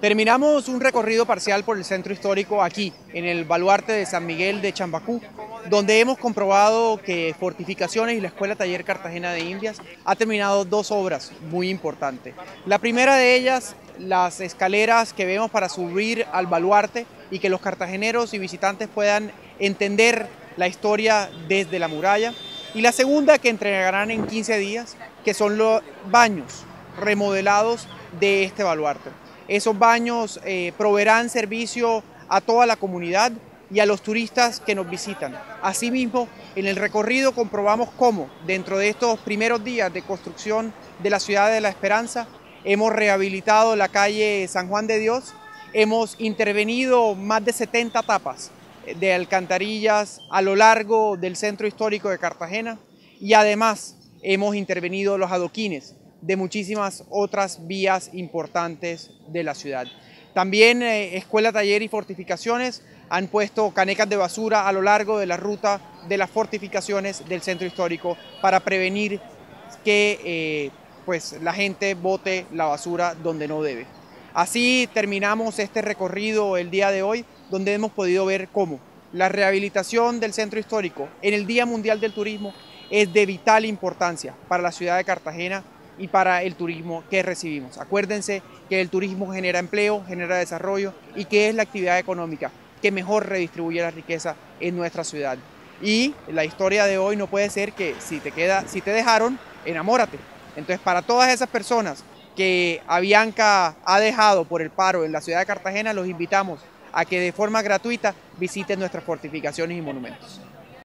Terminamos un recorrido parcial por el centro histórico aquí, en el baluarte de San Miguel de Chambacú, donde hemos comprobado que Fortificaciones y la Escuela Taller Cartagena de Indias ha terminado dos obras muy importantes. La primera de ellas, las escaleras que vemos para subir al baluarte y que los cartageneros y visitantes puedan entender la historia desde la muralla. Y la segunda, que entregarán en 15 días, que son los baños remodelados de este baluarte. Esos baños proveerán servicio a toda la comunidad y a los turistas que nos visitan. Asimismo, en el recorrido comprobamos cómo, dentro de estos primeros días de construcción de la Ciudad de la Esperanza, hemos rehabilitado la calle San Juan de Dios, hemos intervenido más de 70 tapas de alcantarillas a lo largo del centro histórico de Cartagena y además hemos intervenido los adoquines de muchísimas otras vías importantes de la ciudad. También Escuela, Taller y Fortificaciones han puesto canecas de basura a lo largo de la ruta de las fortificaciones del centro histórico para prevenir que pues la gente bote la basura donde no debe. Así terminamos este recorrido el día de hoy, donde hemos podido ver cómo la rehabilitación del centro histórico en el Día Mundial del Turismo es de vital importancia para la ciudad de Cartagena y para el turismo que recibimos. Acuérdense que el turismo genera empleo, genera desarrollo y que es la actividad económica que mejor redistribuye la riqueza en nuestra ciudad. Y la historia de hoy no puede ser que si te dejaron, enamórate. Entonces, para todas esas personas que Avianca ha dejado por el paro en la ciudad de Cartagena, los invitamos a que de forma gratuita visiten nuestras fortificaciones y monumentos.